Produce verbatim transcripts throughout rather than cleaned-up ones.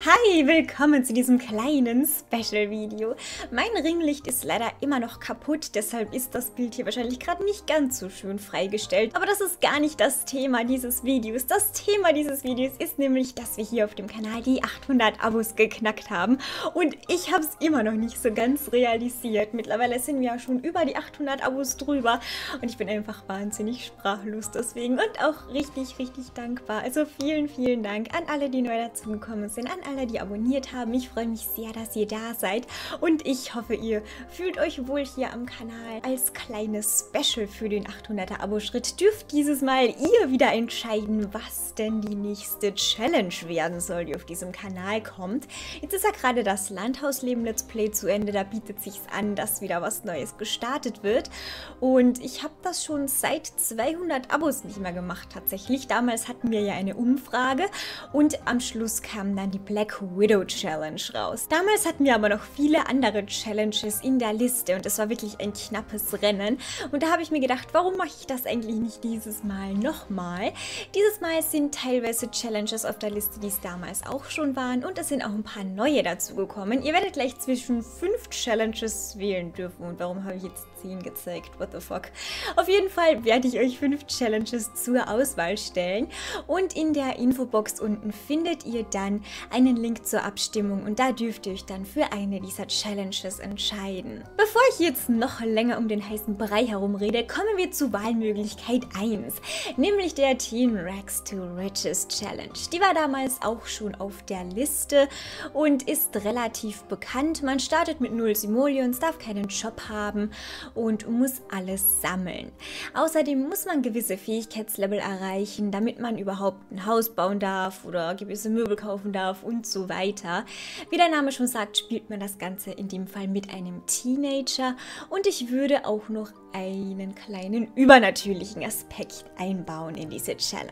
Hi, willkommen zu diesem kleinen Special-Video. Mein Ringlicht ist leider immer noch kaputt, deshalb ist das Bild hier wahrscheinlich gerade nicht ganz so schön freigestellt. Aber das ist gar nicht das Thema dieses Videos. Das Thema dieses Videos ist nämlich, dass wir hier auf dem Kanal die achthundert Abos geknackt haben. Und ich habe es immer noch nicht so ganz realisiert. Mittlerweile sind wir ja schon über die achthundert Abos drüber. Und ich bin einfach wahnsinnig sprachlos deswegen und auch richtig, richtig dankbar. Also vielen, vielen Dank an alle, die neu dazugekommen sind, an alle, die abonniert haben. Ich freue mich sehr, dass ihr da seid und ich hoffe, ihr fühlt euch wohl hier am Kanal. Als kleines Special für den achthunderter Abo-Schritt dürft dieses Mal ihr wieder entscheiden, was denn die nächste Challenge werden soll, die auf diesem Kanal kommt. Jetzt ist ja gerade das Landhausleben Let's Play zu Ende, da bietet sich's an, dass wieder was Neues gestartet wird und ich habe das schon seit zweihundert Abos nicht mehr gemacht tatsächlich. Damals hatten wir ja eine Umfrage und am Schluss kam dann die Black Widow Challenge raus. Damals hatten wir aber noch viele andere Challenges in der Liste und es war wirklich ein knappes Rennen. Und da habe ich mir gedacht, warum mache ich das eigentlich nicht dieses Mal nochmal? Dieses Mal sind teilweise Challenges auf der Liste, die es damals auch schon waren und es sind auch ein paar neue dazugekommen. Ihr werdet gleich zwischen fünf Challenges wählen dürfen. Und warum habe ich jetzt zehn gezeigt? What the fuck? Auf jeden Fall werde ich euch fünf Challenges zur Auswahl stellen und in der Infobox unten findet ihr dann einen Link zur Abstimmung und da dürft ihr euch dann für eine dieser Challenges entscheiden. Bevor ich jetzt noch länger um den heißen Brei herumrede, kommen wir zu Wahlmöglichkeit eins, nämlich der Teen Rags to Riches Challenge. Die war damals auch schon auf der Liste und ist relativ bekannt. Man startet mit null Simoleons, darf keinen Job haben und muss alles sammeln. Außerdem muss man gewisse Fähigkeitslevel erreichen, damit man überhaupt ein Haus bauen darf oder gewisse Möbel kaufen darf und so weiter. Wie der Name schon sagt, spielt man das Ganze in dem Fall mit einem Teenager und ich würde auch noch einen kleinen übernatürlichen Aspekt einbauen in diese Challenge.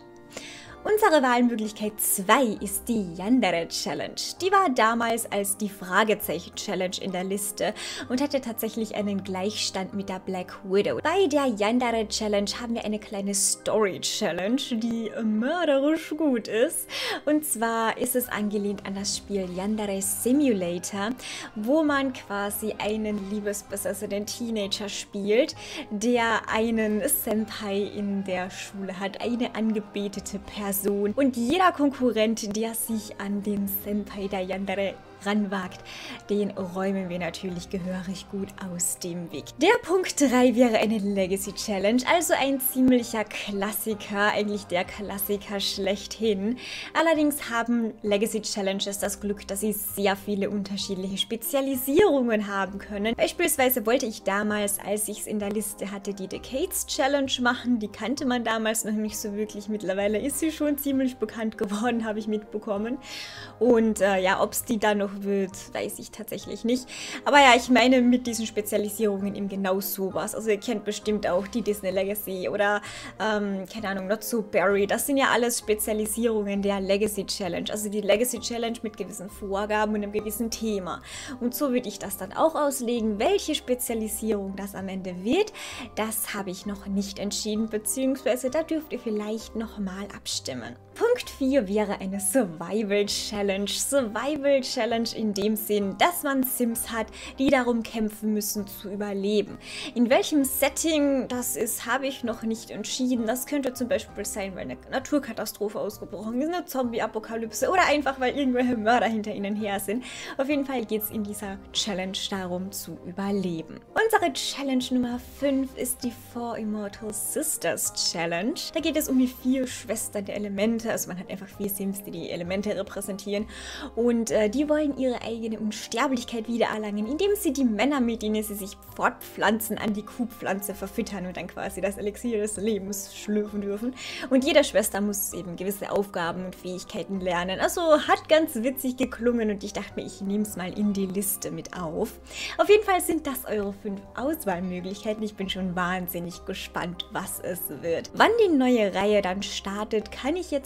Unsere Wahlmöglichkeit zwei ist die Yandere Challenge. Die war damals als die Fragezeichen Challenge in der Liste und hatte tatsächlich einen Gleichstand mit der Black Widow. Bei der Yandere Challenge haben wir eine kleine Story Challenge, die mörderisch gut ist. Und zwar ist es angelehnt an das Spiel Yandere Simulator, wo man quasi einen liebesbesessenen Teenager spielt, der einen Senpai in der Schule hat, eine angebetete Person. Und jeder Konkurrent, der sich an den Senpai der Yandere ranwagt, den räumen wir natürlich gehörig gut aus dem Weg. Der Punkt drei wäre eine Legacy Challenge, also ein ziemlicher Klassiker, eigentlich der Klassiker schlechthin. Allerdings haben Legacy Challenges das Glück, dass sie sehr viele unterschiedliche Spezialisierungen haben können. Beispielsweise wollte ich damals, als ich es in der Liste hatte, die Decades Challenge machen. Die kannte man damals noch nicht so wirklich. Mittlerweile ist sie schon ziemlich bekannt geworden, habe ich mitbekommen. Und äh, ja, ob es die dann noch wird, weiß ich tatsächlich nicht. Aber ja, ich meine mit diesen Spezialisierungen eben genau sowas. Also ihr kennt bestimmt auch die Disney Legacy oder, ähm, keine Ahnung, Not So Berry. Das sind ja alles Spezialisierungen der Legacy Challenge. Also die Legacy Challenge mit gewissen Vorgaben und einem gewissen Thema. Und so würde ich das dann auch auslegen. Welche Spezialisierung das am Ende wird, das habe ich noch nicht entschieden, beziehungsweise da dürft ihr vielleicht nochmal abstimmen. Punkt vier wäre eine Survival Challenge. Survival Challenge in dem Sinn, dass man Sims hat, die darum kämpfen müssen zu überleben. In welchem Setting das ist, habe ich noch nicht entschieden. Das könnte zum Beispiel sein, weil eine Naturkatastrophe ausgebrochen ist, eine Zombie-Apokalypse oder einfach, weil irgendwelche Mörder hinter ihnen her sind. Auf jeden Fall geht es in dieser Challenge darum, zu überleben. Unsere Challenge Nummer fünf ist die Four Immortal Sisters Challenge. Da geht es um die vier Schwestern der Elemente. Also man hat einfach vier Sims, die die Elemente repräsentieren und äh, die wollen ihre eigene Unsterblichkeit wiedererlangen, indem sie die Männer, mit denen sie sich fortpflanzen, an die Kuhpflanze verfüttern und dann quasi das Elixier des Lebens schlürfen dürfen. Und jede Schwester muss eben gewisse Aufgaben und Fähigkeiten lernen. Also hat ganz witzig geklungen und ich dachte mir, ich nehme es mal in die Liste mit auf. Auf jeden Fall sind das eure fünf Auswahlmöglichkeiten. Ich bin schon wahnsinnig gespannt, was es wird. Wann die neue Reihe dann startet, kann ich jetzt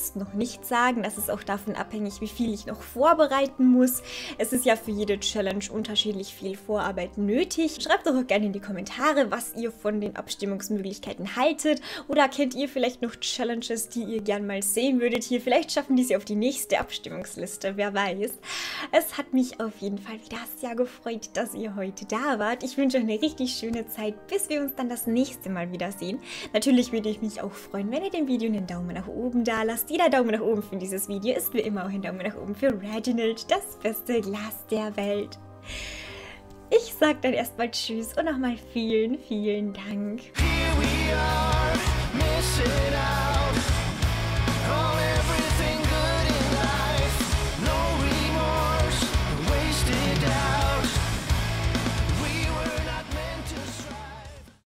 jetzt noch nicht sagen. Das ist auch davon abhängig, wie viel ich noch vorbereiten muss. Es ist ja für jede Challenge unterschiedlich viel Vorarbeit nötig. Schreibt doch auch gerne in die Kommentare, was ihr von den Abstimmungsmöglichkeiten haltet. Oder kennt ihr vielleicht noch Challenges, die ihr gern mal sehen würdet hier? Vielleicht schaffen die sie auf die nächste Abstimmungsliste, wer weiß. Es hat mich auf jeden Fall wieder sehr gefreut, dass ihr heute da wart. Ich wünsche euch eine richtig schöne Zeit, bis wir uns dann das nächste Mal wiedersehen. Natürlich würde ich mich auch freuen, wenn ihr dem Video einen Daumen nach oben da lasst. Jeder Daumen nach oben für dieses Video ist wie immer auch ein Daumen nach oben für Reginald, das beste Glas der Welt. Ich sag dann erstmal Tschüss und nochmal vielen, vielen Dank. Here we are, missing out.